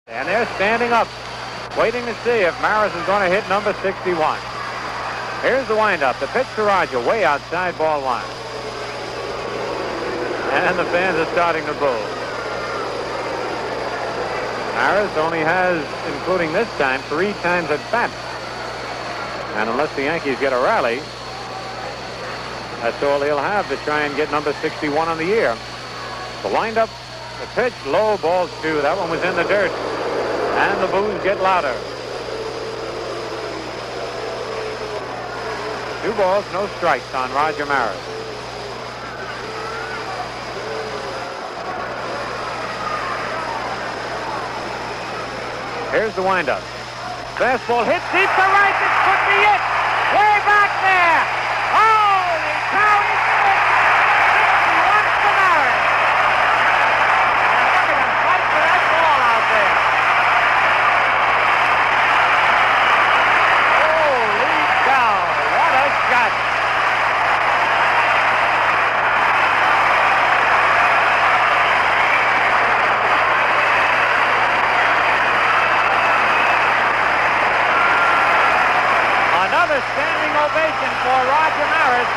And they're standing up, waiting to see if Maris is going to hit number 61. Here's the windup. The pitch to Roger, way outside ball one. And the fans are starting to boo. Maris only has, including this time, 3 times at bat. And unless the Yankees get a rally, that's all he'll have to try and get number 61 on the year. The windup, the pitch, low, ball 2. That one was in the dirt. And the boos get louder. 2 balls, no strikes on Roger Maris. Here's the windup. Fastball hit deep to right. This could be it. Way back there. Holy cow, he did it. 61 to Maris. And look at him fight for that ball out there. Holy cow, what a shot. Another standing ovation for Roger Maris.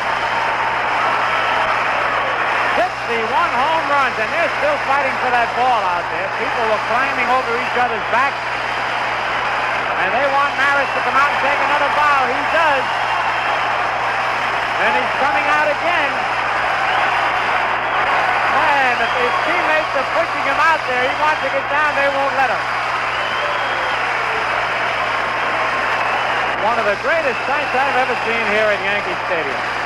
61 home runs, and they're still fighting for that ball out there. People were climbing over each other's backs, and they want Maris to come out and take another bow. He does. And he's coming out again. Man, if his teammates are pushing him out there, he wants to get down, they won't let him. One of the greatest sights I've ever seen here at Yankee Stadium.